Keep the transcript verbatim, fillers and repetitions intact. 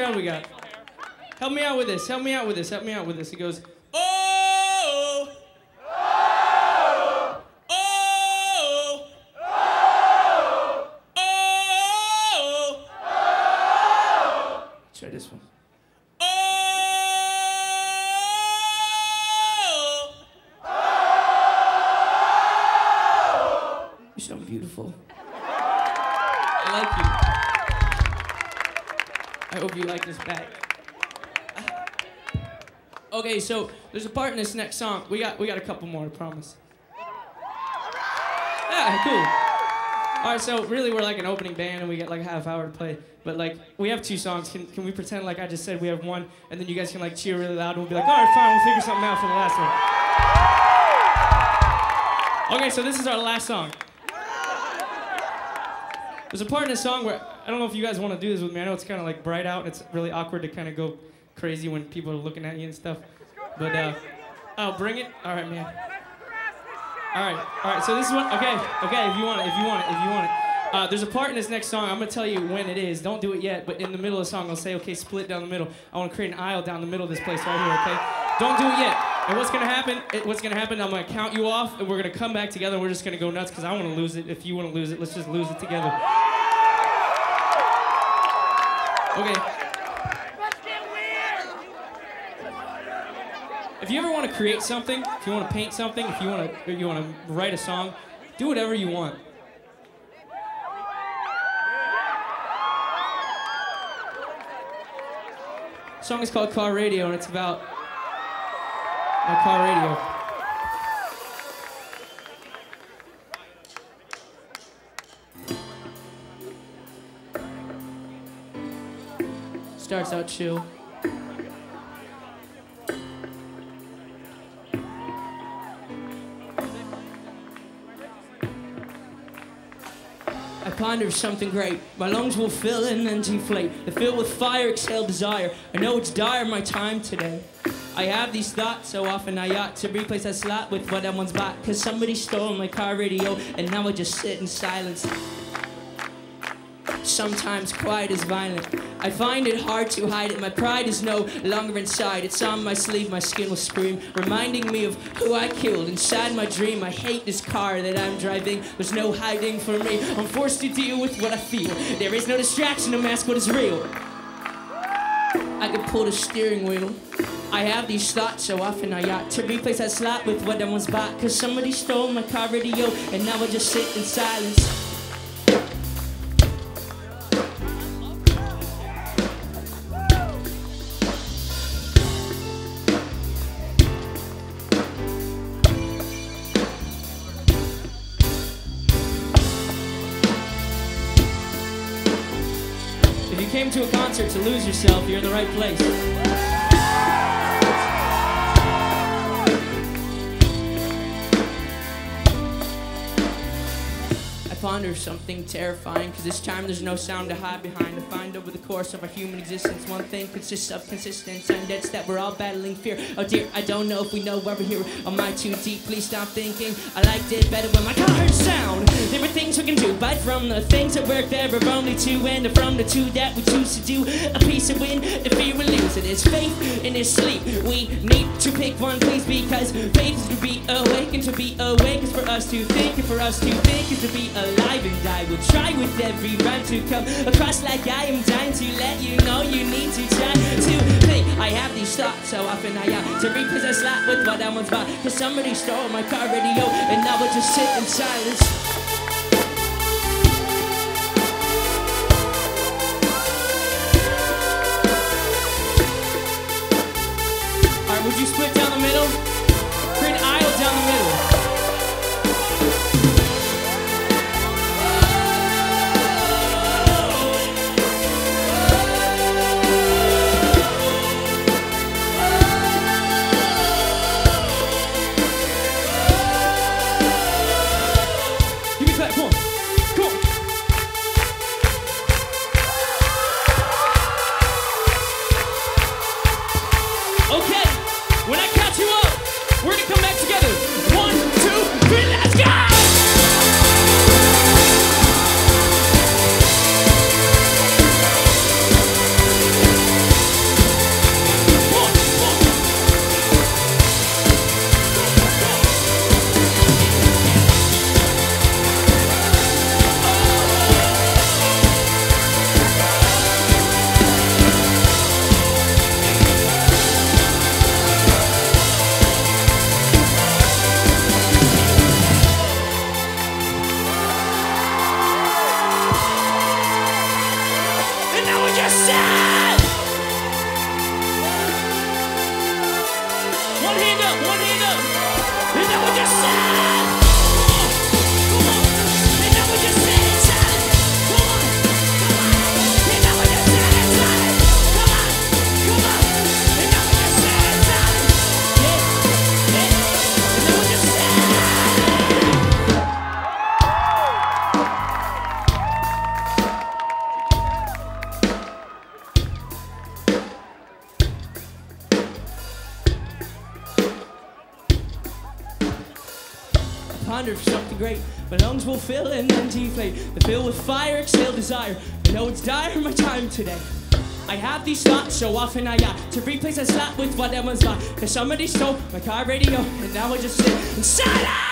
what we got? Help me out with this. Help me out with this. Help me out with this. It goes, oh, oh, oh, oh, oh, oh. Try this one. Oh, oh. You sound beautiful. I like you. I hope you like this back. Okay, so there's a part in this next song. We got we got a couple more, I promise. Yeah, cool. All right, so really we're like an opening band and we got like a half hour to play. But like we have two songs. Can can we pretend like I just said we have one, and then you guys can like cheer really loud and we'll be like, all right, fine, we'll figure something out for the last one. Okay, so this is our last song. There's a part in this song where I don't know if you guys want to do this with me. I know it's kind of like bright out and it's really awkward to kind of go crazy when people are looking at you and stuff. But uh, oh, bring it. All right, man. All right, all right. So this is what. Okay, okay. If you want it, if you want it, if you want it. Uh, there's a part in this next song. I'm gonna tell you when it is. Don't do it yet. But in the middle of the song, I'll say, okay, split down the middle. I want to create an aisle down the middle of this place right here. Okay. Don't do it yet. And what's gonna happen? It, what's gonna happen? I'm gonna count you off, and we're gonna come back together. And we're just gonna go nuts because I want to lose it. If you want to lose it, let's just lose it together. Okay. If you ever want to create something, if you want to paint something, if you want to, if you want to write a song, do whatever you want. The song is called Car Radio, and it's about my car radio. Starts out chill. I ponder something great. My lungs will fill and then deflate. They fill with fire, exhale desire. I know it's dire, my time today. I have these thoughts so often I ought to replace that slot with what I once bought. Cause somebody stole my car radio and now I just sit in silence. Sometimes quiet is violent. I find it hard to hide it. My pride is no longer inside. It's on my sleeve, my skin will scream, reminding me of who I killed inside my dream. I hate this car that I'm driving. There's no hiding from me. I'm forced to deal with what I feel. There is no distraction to mask what is real. I could pull the steering wheel. I have these thoughts so often I ought to replace that slot with what I once bought. Cause somebody stole my car radio and now I just sit in silence. If you came to a concert to lose yourself, you're in the right place. I ponder something terrifying, cause this time there's no sound to hide behind. To find over the course of our human existence, one thing consists of consistency, and that's that we're all battling fear. Oh dear, I don't know if we know why we're here. Am I too deep? Please stop thinking. I liked it better when my cars sound. There are things we can do, but from the things that work there are only two, and from the two that we choose to do, a piece of win, the fear we lose. It is faith and it's sleep. We need to pick one, please, because faith is to be awake, and to be awake is for us to think, and for us to think is to be alive. And I will try with every rhyme to come across like I am dying to let you know you need to try to think. I have these thoughts so often I ought to replace a slot with what I once bought. Cause somebody stole my car radio and now I just sit in silence. Alright, would you split down the middle? Create an aisle down the middle. ponder for something great. My lungs will fill and then deflate. They fill with fire, exhale desire. I know it's dire, my time today. I have these thoughts so often I got to replace a slot with what I once got. Cause somebody stole my car radio and now I just sit and shut up!